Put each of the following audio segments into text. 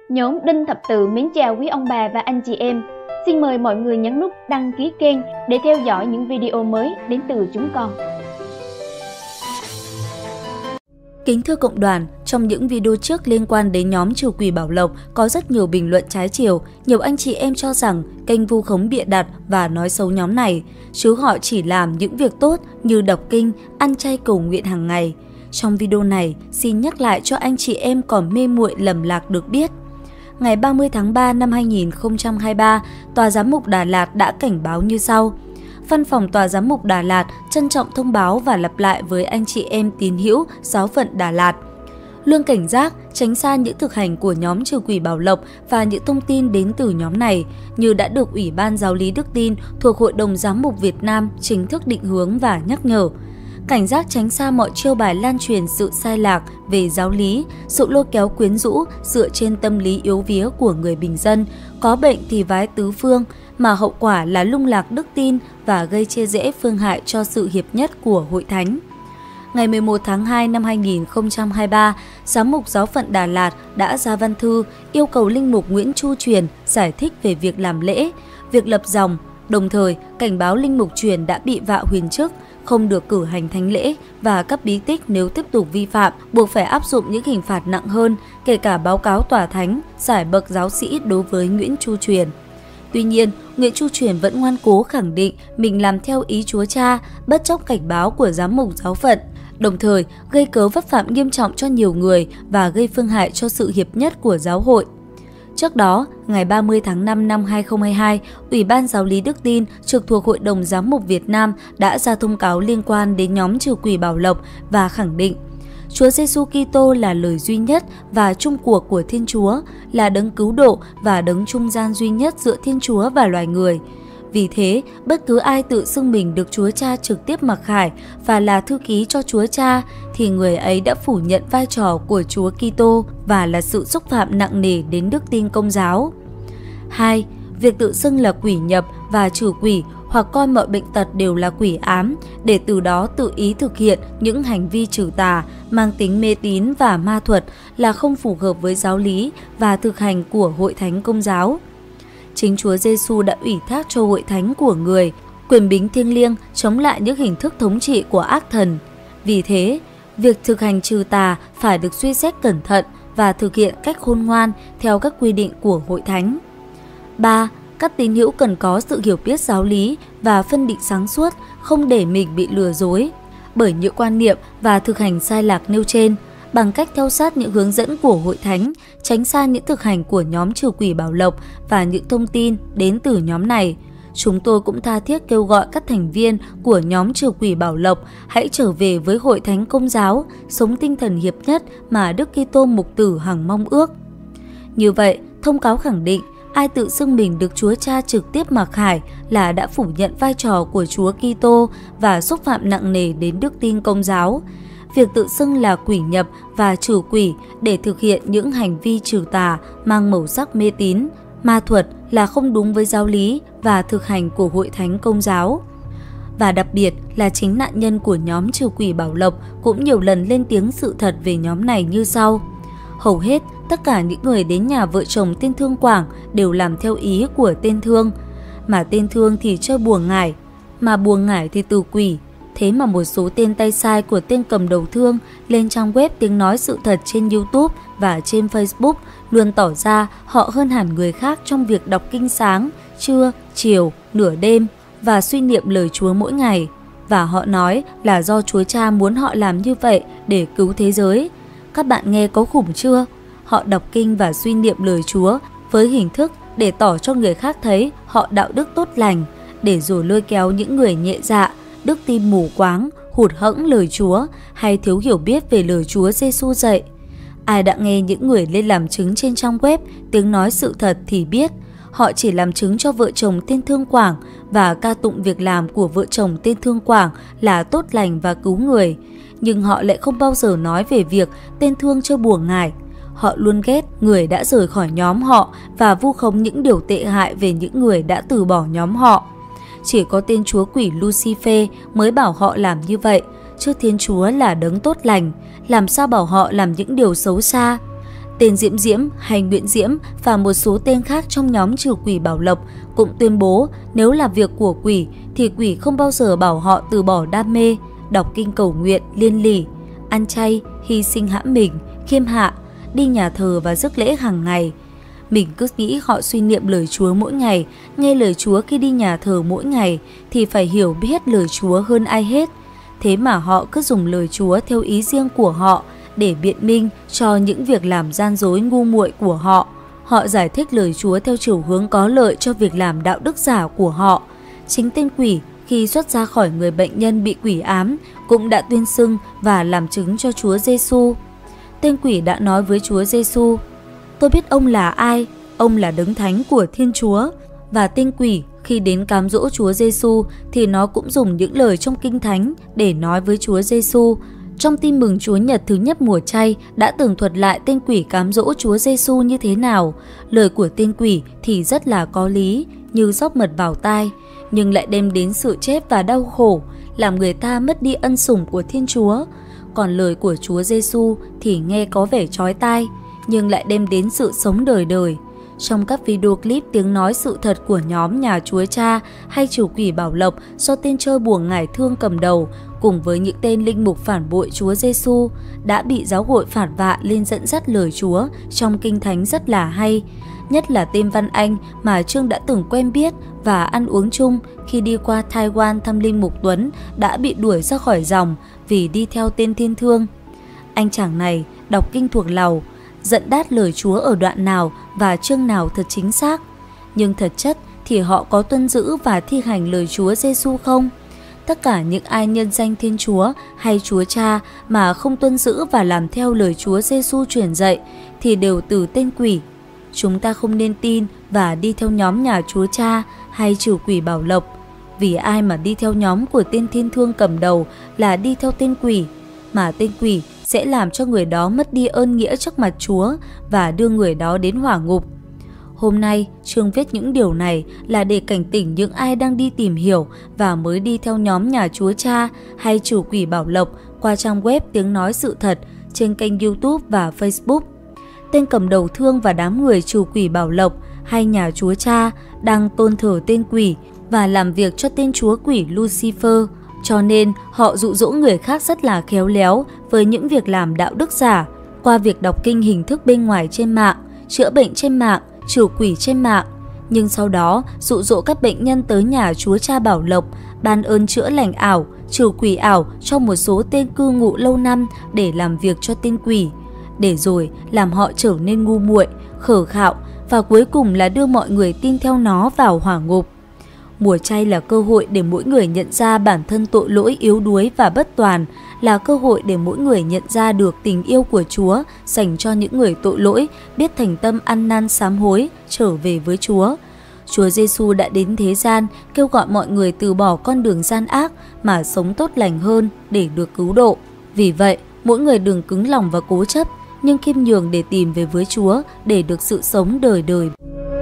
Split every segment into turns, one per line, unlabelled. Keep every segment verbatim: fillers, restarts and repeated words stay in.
Nhóm Đinh Thập Tự mến chào quý ông bà và anh chị em. Xin mời mọi người nhấn nút đăng ký kênh để theo dõi những video mới đến từ chúng con.
Kính thưa cộng đoàn, trong những video trước liên quan đến nhóm trừ quỷ Bảo Lộc có rất nhiều bình luận trái chiều. Nhiều anh chị em cho rằng kênh vu khống bịa đặt và nói xấu nhóm này, chứ họ chỉ làm những việc tốt như đọc kinh, ăn chay cầu nguyện hàng ngày. Trong video này, xin nhắc lại cho anh chị em còn mê muội lầm lạc được biết. Ngày ba mươi tháng ba năm hai nghìn không trăm hai mươi ba, Tòa Giám mục Đà Lạt đã cảnh báo như sau. Văn phòng Tòa Giám mục Đà Lạt trân trọng thông báo và lặp lại với anh chị em tín hữu giáo phận Đà Lạt. Luôn cảnh giác, tránh xa những thực hành của nhóm trừ quỷ Bảo Lộc và những thông tin đến từ nhóm này như đã được Ủy ban Giáo lý Đức Tin thuộc Hội đồng Giám mục Việt Nam chính thức định hướng và nhắc nhở. Cảnh giác tránh xa mọi chiêu bài lan truyền sự sai lạc về giáo lý, sự lôi kéo quyến rũ dựa trên tâm lý yếu vía của người bình dân, có bệnh thì vái tứ phương, mà hậu quả là lung lạc đức tin và gây chia rẽ phương hại cho sự hiệp nhất của Hội Thánh. Ngày mười một tháng hai năm hai nghìn không trăm hai mươi ba, Giám mục Giáo phận Đà Lạt đã ra văn thư yêu cầu Linh mục Nguyễn Chu Truyền giải thích về việc làm lễ, việc lập dòng, đồng thời cảnh báo Linh mục Truyền đã bị vạ huyền chức, không được cử hành thánh lễ và các bí tích nếu tiếp tục vi phạm, buộc phải áp dụng những hình phạt nặng hơn, kể cả báo cáo tòa thánh, giải bậc giáo sĩ đối với Nguyễn Chu Truyền. Tuy nhiên, Nguyễn Chu Truyền vẫn ngoan cố khẳng định mình làm theo ý Chúa Cha, bất chấp cảnh báo của Giám mục Giáo phận, đồng thời gây cớ vấp phạm nghiêm trọng cho nhiều người và gây phương hại cho sự hiệp nhất của giáo hội. Trước đó, ngày ba mươi tháng năm năm hai nghìn không trăm hai mươi hai, Ủy ban Giáo lý Đức Tin trực thuộc Hội đồng Giám mục Việt Nam đã ra thông cáo liên quan đến nhóm trừ quỷ Bảo Lộc và khẳng định Chúa Giêsu Kitô là lời duy nhất và chung cuộc của Thiên Chúa, là đấng cứu độ và đấng trung gian duy nhất giữa Thiên Chúa và loài người. Vì thế, bất cứ ai tự xưng mình được Chúa Cha trực tiếp mặc khải và là thư ký cho Chúa Cha thì người ấy đã phủ nhận vai trò của Chúa Kitô và là sự xúc phạm nặng nề đến đức tin Công giáo. hai. Việc tự xưng là quỷ nhập và trừ quỷ hoặc coi mọi bệnh tật đều là quỷ ám để từ đó tự ý thực hiện những hành vi trừ tà mang tính mê tín và ma thuật là không phù hợp với giáo lý và thực hành của Hội Thánh Công giáo. Chính Chúa Giêsu đã ủy thác cho Hội Thánh của người quyền bính thiêng liêng chống lại những hình thức thống trị của ác thần. Vì thế, việc thực hành trừ tà phải được suy xét cẩn thận và thực hiện cách khôn ngoan theo các quy định của Hội Thánh. ba. Các tín hữu cần có sự hiểu biết giáo lý và phân định sáng suốt, không để mình bị lừa dối bởi những quan niệm và thực hành sai lạc nêu trên, bằng cách theo sát những hướng dẫn của Hội Thánh, tránh xa những thực hành của nhóm trừ quỷ Bảo Lộc và những thông tin đến từ nhóm này. Chúng tôi cũng tha thiết kêu gọi các thành viên của nhóm trừ quỷ Bảo Lộc hãy trở về với Hội Thánh Công giáo, sống tinh thần hiệp nhất mà Đức Kitô Mục Tử hằng mong ước. Như vậy, thông cáo khẳng định ai tự xưng mình được Chúa Cha trực tiếp mặc khải là đã phủ nhận vai trò của Chúa Kitô và xúc phạm nặng nề đến đức tin Công giáo. Việc tự xưng là quỷ nhập và trừ quỷ để thực hiện những hành vi trừ tà mang màu sắc mê tín, ma thuật là không đúng với giáo lý và thực hành của Hội Thánh Công giáo. Và đặc biệt là chính nạn nhân của nhóm trừ quỷ Bảo Lộc cũng nhiều lần lên tiếng sự thật về nhóm này như sau. Hầu hết, tất cả những người đến nhà vợ chồng tên Thương Quảng đều làm theo ý của tên Thương. Mà tên Thương thì chơi bùa ngải, mà bùa ngải thì từ quỷ. Thế mà một số tên tay sai của tên cầm đầu Thương lên trang web Tiếng Nói Sự Thật trên YouTube và trên Facebook luôn tỏ ra họ hơn hẳn người khác trong việc đọc kinh sáng, trưa, chiều, nửa đêm và suy niệm lời Chúa mỗi ngày. Và họ nói là do Chúa Cha muốn họ làm như vậy để cứu thế giới. Các bạn nghe có khủng chưa? Họ đọc kinh và suy niệm lời Chúa với hình thức để tỏ cho người khác thấy họ đạo đức tốt lành, để rồi lôi kéo những người nhẹ dạ, đức tin mù quáng, hụt hẫng lời Chúa hay thiếu hiểu biết về lời Chúa Giêsu dạy. Ai đã nghe những người lên làm chứng trên trang web Tiếng Nói Sự Thật thì biết họ chỉ làm chứng cho vợ chồng tên Thương Quảng và ca tụng việc làm của vợ chồng tên Thương Quảng là tốt lành và cứu người. Nhưng họ lại không bao giờ nói về việc tên Thương chơi bùa ngải. Họ luôn ghét người đã rời khỏi nhóm họ và vu khống những điều tệ hại về những người đã từ bỏ nhóm họ. Chỉ có tên chúa quỷ Lucifer mới bảo họ làm như vậy, chứ Thiên Chúa là đấng tốt lành, làm sao bảo họ làm những điều xấu xa. Tên Diễm Diễm hay Nguyễn Diễm và một số tên khác trong nhóm trừ quỷ bảo lộc cũng tuyên bố nếu là việc của quỷ thì quỷ không bao giờ bảo họ từ bỏ đam mê, đọc kinh cầu nguyện, liên lỉ, ăn chay, hy sinh hãm mình, khiêm hạ, đi nhà thờ và rước lễ hàng ngày. Mình cứ nghĩ họ suy niệm lời Chúa mỗi ngày, nghe lời Chúa khi đi nhà thờ mỗi ngày thì phải hiểu biết lời Chúa hơn ai hết. Thế mà họ cứ dùng lời Chúa theo ý riêng của họ để biện minh cho những việc làm gian dối ngu muội của họ. Họ giải thích lời Chúa theo chiều hướng có lợi cho việc làm đạo đức giả của họ. Chính tên quỷ khi xuất ra khỏi người bệnh nhân bị quỷ ám cũng đã tuyên xưng và làm chứng cho Chúa Giêsu. Tên quỷ đã nói với Chúa Giêsu: "Tôi biết ông là ai, ông là đấng thánh của Thiên Chúa." Và tên quỷ khi đến cám dỗ Chúa Giêsu thì nó cũng dùng những lời trong Kinh Thánh để nói với Chúa Giêsu. Trong Tin mừng Chúa Nhật thứ nhất mùa chay đã tường thuật lại tên quỷ cám dỗ Chúa Giêsu như thế nào. Lời của tên quỷ thì rất là có lý, như rót mật vào tai, nhưng lại đem đến sự chết và đau khổ, làm người ta mất đi ân sủng của Thiên Chúa. Còn lời của Chúa Giêsu thì nghe có vẻ chói tai, nhưng lại đem đến sự sống đời đời. Trong các video clip tiếng nói sự thật của nhóm nhà Chúa Cha hay trừ quỷ bảo lộc do tên chơi bùa ngải thương cầm đầu, cùng với những tên linh mục phản bội Chúa Giêsu đã bị giáo hội phản vạ lên dẫn dắt lời Chúa trong Kinh Thánh rất là hay. Nhất là tên Văn Anh mà Trương đã từng quen biết và ăn uống chung khi đi qua Taiwan thăm linh mục Tuấn đã bị đuổi ra khỏi dòng vì đi theo tên Thiên Thương. Anh chàng này đọc kinh thuộc lầu, dẫn đát lời Chúa ở đoạn nào và chương nào thật chính xác. Nhưng thật chất thì họ có tuân giữ và thi hành lời Chúa Giêsu không? Tất cả những ai nhân danh Thiên Chúa hay Chúa Cha mà không tuân giữ và làm theo lời Chúa Giêsu truyền dạy thì đều từ tên quỷ. Chúng ta không nên tin và đi theo nhóm nhà Chúa Cha hay trừ quỷ bảo lộc, vì ai mà đi theo nhóm của tên Thiên Thương cầm đầu là đi theo tên quỷ, mà tên quỷ sẽ làm cho người đó mất đi ơn nghĩa trước mặt Chúa và đưa người đó đến hỏa ngục. Hôm nay, Trương viết những điều này là để cảnh tỉnh những ai đang đi tìm hiểu và mới đi theo nhóm nhà Chúa Cha hay trừ quỷ bảo lộc qua trang web Tiếng Nói Sự Thật trên kênh YouTube và Facebook. Tên cầm đầu Thương và đám người trừ quỷ bảo lộc hay nhà Chúa Cha đang tôn thờ tên quỷ và làm việc cho tên chúa quỷ Lucifer. Cho nên họ dụ dỗ người khác rất là khéo léo với những việc làm đạo đức giả qua việc đọc kinh hình thức bên ngoài trên mạng, chữa bệnh trên mạng, trừ quỷ trên mạng. Nhưng sau đó dụ dỗ các bệnh nhân tới nhà Chúa Cha bảo lộc, ban ơn chữa lành ảo, trừ quỷ ảo cho một số tên cư ngụ lâu năm để làm việc cho tên quỷ, để rồi làm họ trở nên ngu muội, khờ khạo và cuối cùng là đưa mọi người tin theo nó vào hỏa ngục. Mùa chay là cơ hội để mỗi người nhận ra bản thân tội lỗi yếu đuối và bất toàn, là cơ hội để mỗi người nhận ra được tình yêu của Chúa dành cho những người tội lỗi, biết thành tâm ăn năn sám hối, trở về với Chúa. Chúa Giêsu đã đến thế gian kêu gọi mọi người từ bỏ con đường gian ác mà sống tốt lành hơn để được cứu độ. Vì vậy, mỗi người đừng cứng lòng và cố chấp, nhưng khiêm nhường để tìm về với Chúa để được sự sống đời đời.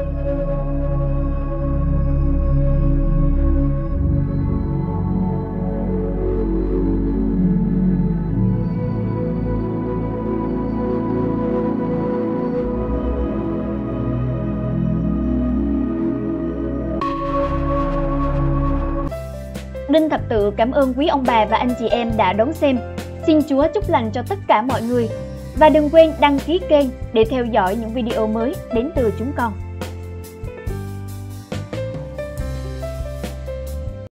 Đinh Thập Tự cảm ơn quý ông bà và anh chị em đã đón xem. Xin Chúa chúc lành cho tất cả mọi người. Và đừng quên đăng ký kênh để theo dõi những video mới đến từ chúng con.